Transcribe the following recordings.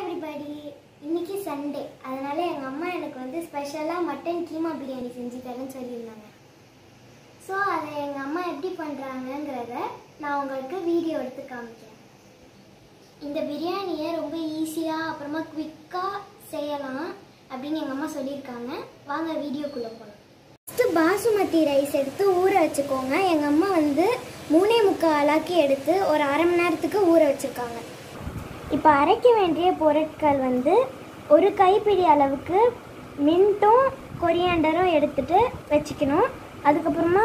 everybody. இன்னைக்கு Sunday. அதனால எங்க அம்மா எனக்கு வந்து ஸ்பெஷலா மட்டன் கீமா பிரியாணி செஞ்சு தரேன்னு சொல்லிருந்தாங்க. சோ அதை எங்க அம்மா எப்படி பண்றாங்கங்கறத நான் உங்களுக்கு வீடியோ எடுத்து காமிக்கிறேன். இந்த பிரியாணியை ரொம்ப ஈஸியா அப்புறமா குவிக்கா செய்யலாம் அப்படின்னு எங்க அம்மா சொல்லிருக்காங்க. வாங்க வீடியோக்குள்ள போலாம். ஃபர்ஸ்ட் பாசுமதி ரைஸ் எடுத்து ஊற வச்சுக்கோங்க. எங்க அம்மா வந்து 3.25 அலாக்கி எடுத்து ஒரு அரை மணி நேரத்துக்கு ஊற வச்சிருக்காங்க. இப்போ அரைக்க வேண்டிய பொருட்கள் வந்து ஒரு கைப்பிடி அளவுக்கு மின்ட்டும் கொரியாண்டரும் எடுத்துட்டு வச்சுக்கணும். அதுக்கப்புறமா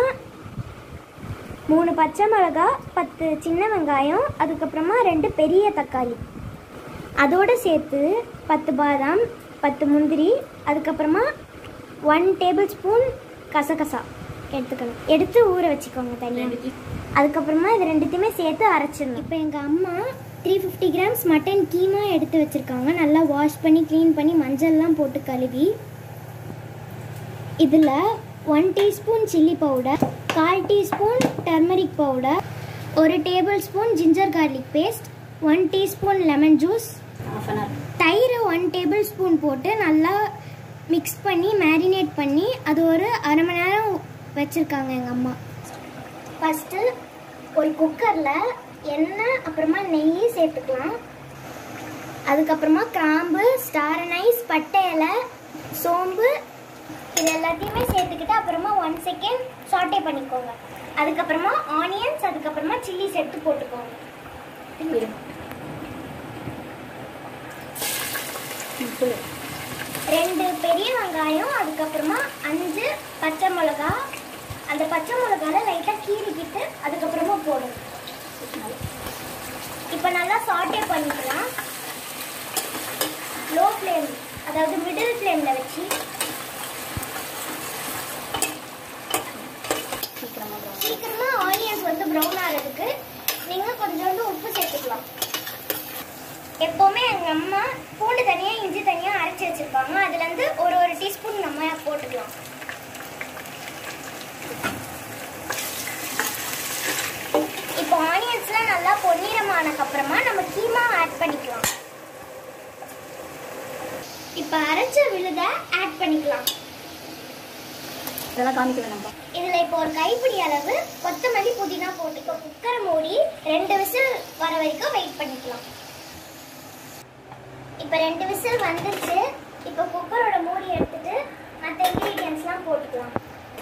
3 பச்சை மிளகா, 10 சின்ன வெங்காயம், அதுக்கப்புறமா 2 பெரிய தக்காளி, அதோடு சேர்த்து 10 பாதாம், 10 முந்திரி, அதுக்கப்புறமா 1 டேபிள் ஸ்பூன் கசகசா எடுத்துக்கணும். எடுத்து ஊற வச்சுக்கோங்க தனியாக. அதுக்கப்புறமா இது ரெண்டுத்தையுமே சேர்த்து அரைச்சிடணும். இப்போ எங்கள் அம்மா 350 கிராம்ஸ் மட்டன் கீமா எடுத்து வச்சுருக்காங்க. நல்லா வாஷ் பண்ணி க்ளீன் பண்ணி மஞ்சள்லாம் போட்டு கழுவி இதில் 1 teaspoon chilli powder, 1/4 teaspoon turmeric powder, 1 table spoon ginger garlic paste, 1 teaspoon lemon juice, தயிர் 1 டேபிள் ஸ்பூன் போட்டு நல்லா மிக்ஸ் பண்ணி மேரினேட் பண்ணி அது ஒரு அரை மணி நேரம் வச்சுருக்காங்க எங்கள் அம்மா. ஃபஸ்ட்டு ஒரு குக்கரில் எண்ணெய் அப்புறமா நெய் சேர்த்துக்கலாம். அதுக்கப்புறமா கிராம்பு, ஸ்டார் அனைஸ், பட்டை இலை, சோம்பு இது எல்லாத்தையுமே சேர்த்துக்கிட்டு அப்புறமா 1 செகண்ட் சாட்டே பண்ணிக்கோங்க. அதுக்கப்புறமா ஆனியன்ஸ், அதுக்கப்புறமா சில்லி சேர்த்து போட்டுக்கோங்க. 2 பெரிய வெங்காயம், அதுக்கப்புறமா 5 பச்சை மிளகா. அந்த பச்சை மிளகால லைட்டாக கீறிக்கிட்டு அதுக்கப்புறமா போடணும். இப்போ நல்லா சாட்டே பண்ணிக்கலாம். லோ ஃப்ளேம், அதாவது மிடில் ஃப்ளேமில் வச்சு சீக்கிரமா ஆனியன்ஸ் வந்து ப்ரௌன் ஆகிறதுக்கு நீங்கள் கொஞ்சோண்டு உப்பு சேர்த்துக்கலாம். எப்போவுமே எங்கள் அம்மா பூண்டு தனியாக இஞ்சி தனியாக அரைச்சி வச்சுருப்பாங்க. அதுலேருந்து ஒரு டீஸ்பூன் நம்ம போட்டுக்கலாம். இப்போ ஆனியன்ஸ்லாம் நல்லா பொன்னிறமானதுக்கப்புறமா நம்ம கீமா ஆட் பண்ணிக்கலாம். இப்போ அரைச்ச விழுதை ஆட் பண்ணிக்கலாம். இதெல்லாம் காமிக்க வேண்டாம். இதில் இப்போ ஒரு கைப்பிடி அளவு கொத்தமல்லி, புதினா போட்டு இப்போ குக்கரை மூடி 2 விசில் வர வரைக்கும் வெயிட் பண்ணிக்கலாம். இப்போ 2 விசில் வந்துருச்சு. இப்போ குக்கரோட மூடி எடுத்துட்டு மற்ற இன்க்ரீடியன்ஸ்லாம் போட்டுக்கலாம்.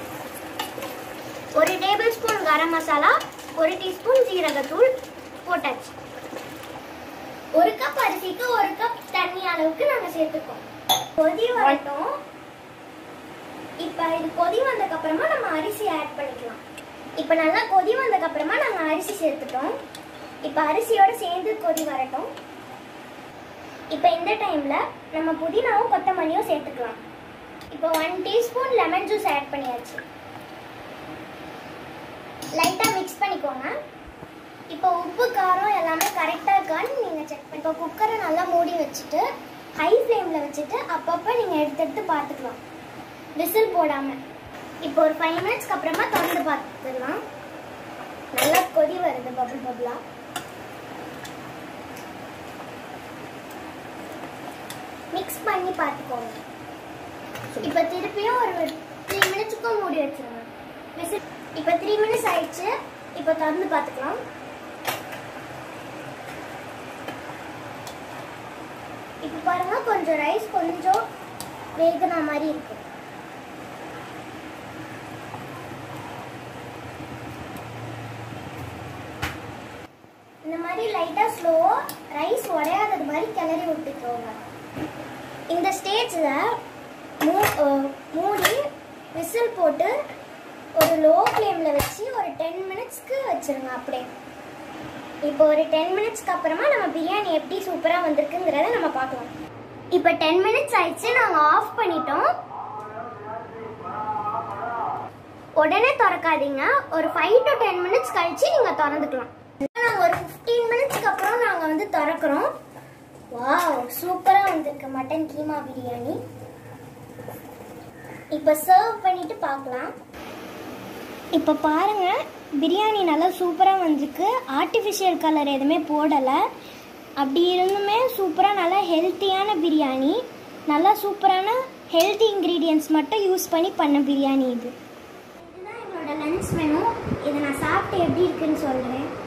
1 table spoon garam masala, 1 teaspoon ஜீரகத்தூள் போட்டாச்சு. 1 கப் அரிசிக்கு 1 கப் தண்ணி அளவுக்கு நாங்கள் சேர்த்துக்கோம். கொதி வரட்டும். இப்போ இது கொதி வந்ததுக்கப்புறமா நம்ம அரிசி ஆட் பண்ணிக்கலாம். இப்போ நல்லா கொதி வந்ததுக்கப்புறமா நாங்கள் அரிசி சேர்த்துட்டோம். இப்போ அரிசியோடு சேர்ந்து கொதி வரட்டும். இப்போ இந்த டைமில் நம்ம புதினாவும் கொத்தமல்லியும் சேர்த்துக்கலாம். இப்போ 1 டீஸ்பூன் லெமன் ஜூஸ் ஆட் பண்ணியாச்சு. லைட்டாக மிக்ஸ் பண்ணிக்கோங்க. இப்போ உப்பு, காரம் எல்லாமே கரெக்டாக இருக்கான்னு நீங்கள் செக் பண்ணி இப்போ குக்கரை நல்லா மூடி வச்சுட்டு ஹை ஃப்ளேமில் வச்சுட்டு அப்பப்போ நீங்கள் எடுத்து பார்த்துக்கலாம், விசில் போடாமல். இப்போ ஒரு 5 மினிட்ஸ்க்கு அப்புறமா திறந்து பார்த்துக்கலாம். நல்லா கொதி வருது, பபுள் பபுளா. மிக்ஸ் பண்ணி பார்த்துக்கோங்க. இப்போ திருப்பியும் ஒரு 3 மினிட்ஸுக்கும் மூடி வச்சுருங்க. விசில் இப்போ 3 மினிட்ஸ் ஆயிடுச்சு. இப்போ திறந்து பார்த்துக்கலாம். இப்போ பாருங்க, கொஞ்சம் ரைஸ் கொஞ்சம் வேகன மாதிரி இருக்கு. இந்த மாதிரி லைட்டா ஸ்லோவா ரைஸ் உடையாதது மாதிரி கிளறி விட்டுக்கோங்க. இந்த ஸ்டேஜில் மூடி விசில் போட்டு ஒரு லோ ஃப்ளேமில் வச்சு ஒரு 10 மினிட்ஸ்க்கு வச்சுருங்க அப்படியே. இப்போ ஒரு 10 மினிட்ஸ்க்கு அப்புறமா நம்ம பிரியாணி எப்படி சூப்பராக வந்திருக்குங்கிறத நம்ம பார்க்கலாம். இப்போ 10 மினிட்ஸ் ஆயிடுச்சு. நாங்கள் ஆஃப் பண்ணிட்டோம். உடனே திறக்காதீங்க. ஒரு 5 to 10 மினிட்ஸ் கழிச்சு நீங்கள் திறந்துக்கலாம். நாங்கள் ஒரு 15 மினிட்ஸ்க்கு அப்புறம் நாங்கள் வந்து திறக்கிறோம். வாவ், சூப்பராக வந்திருக்கு மட்டன் கீமா பிரியாணி. இப்போ சர்வ் பண்ணிட்டு பார்க்கலாம். இப்போ பாருங்கள், பிரியாணி நல்லா சூப்பராக வந்திருக்கு. ஆர்டிஃபிஷியல் கலர் எதுவுமே போடலை. அப்படி இருந்துமே சூப்பராக நல்லா ஹெல்த்தியான பிரியாணி, நல்லா சூப்பரான ஹெல்த்தி இன்க்ரீடியன்ட்ஸ் மட்டும் யூஸ் பண்ணி பண்ண பிரியாணி இது. இதுதான் எங்களோட லன்ச் மெனு. இதை நான் சாப்பிட்டு எப்படி இருக்குன்னு சொல்கிறேன்.